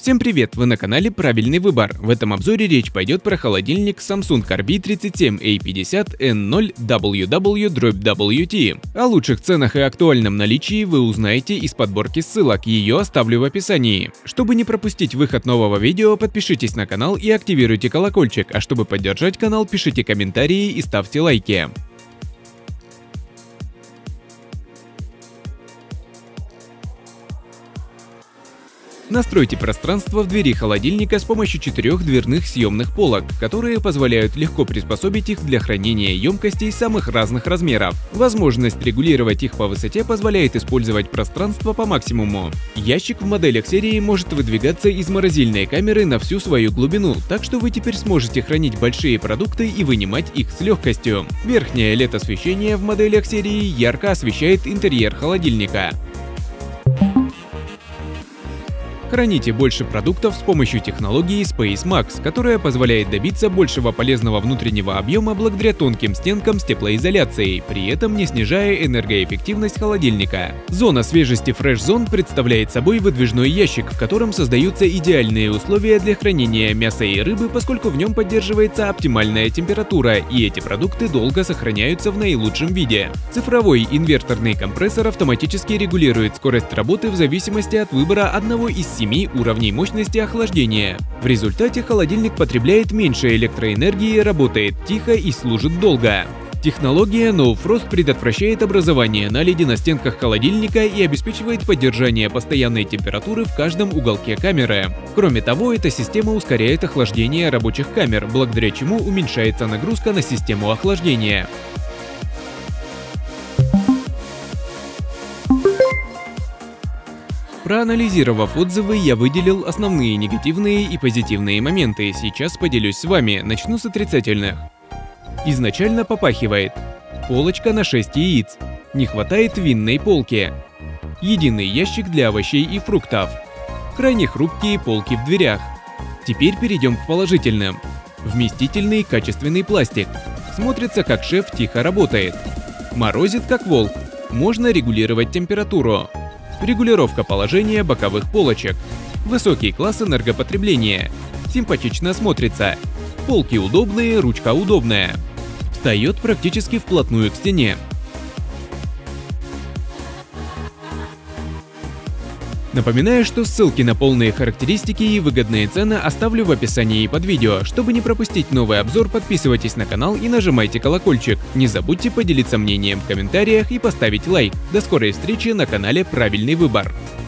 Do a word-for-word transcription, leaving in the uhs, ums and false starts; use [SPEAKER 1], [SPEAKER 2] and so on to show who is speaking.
[SPEAKER 1] Всем привет! Вы на канале Правильный выбор. В этом обзоре речь пойдет про холодильник Samsung ар би тридцать семь эй пятьдесят эн ноль дабл ю дабл ю дабл ю ти. О лучших ценах и актуальном наличии вы узнаете из подборки ссылок, ее оставлю в описании. Чтобы не пропустить выход нового видео, подпишитесь на канал и активируйте колокольчик, а чтобы поддержать канал, пишите комментарии и ставьте лайки. Настройте пространство в двери холодильника с помощью четырех дверных съемных полок, которые позволяют легко приспособить их для хранения емкостей самых разных размеров. Возможность регулировать их по высоте позволяет использовать пространство по максимуму. Ящик в моделях серии может выдвигаться из морозильной камеры на всю свою глубину, так что вы теперь сможете хранить большие продукты и вынимать их с легкостью. Верхнее эл и ди-освещение в моделях серии ярко освещает интерьер холодильника. Храните больше продуктов с помощью технологии SpaceMax, которая позволяет добиться большего полезного внутреннего объема благодаря тонким стенкам с теплоизоляцией, при этом не снижая энергоэффективность холодильника. Зона свежести Fresh Zone представляет собой выдвижной ящик, в котором создаются идеальные условия для хранения мяса и рыбы, поскольку в нем поддерживается оптимальная температура, и эти продукты долго сохраняются в наилучшем виде. Цифровой инверторный компрессор автоматически регулирует скорость работы в зависимости от выбора одного из семи уровней мощности охлаждения. В результате холодильник потребляет меньше электроэнергии, работает тихо и служит долго. Технология No Frost предотвращает образование наледи на стенках холодильника и обеспечивает поддержание постоянной температуры в каждом уголке камеры. Кроме того, эта система ускоряет охлаждение рабочих камер, благодаря чему уменьшается нагрузка на систему охлаждения. Проанализировав отзывы, я выделил основные негативные и позитивные моменты. Сейчас поделюсь с вами. Начну с отрицательных. Изначально попахивает. Полочка на шесть яиц. Не хватает винной полки. Единый ящик для овощей и фруктов. Крайне хрупкие полки в дверях. Теперь перейдем к положительным. Вместительный качественный пластик. Смотрится, как шеф тихо работает. Морозит, как волк. Можно регулировать температуру. Регулировка положения боковых полочек. Высокий класс энергопотребления. Симпатично смотрится. Полки удобные, ручка удобная. Встает практически вплотную к стене. Напоминаю, что ссылки на полные характеристики и выгодные цены оставлю в описании под видео. Чтобы не пропустить новый обзор, подписывайтесь на канал и нажимайте колокольчик. Не забудьте поделиться мнением в комментариях и поставить лайк. До скорой встречи на канале Правильный выбор.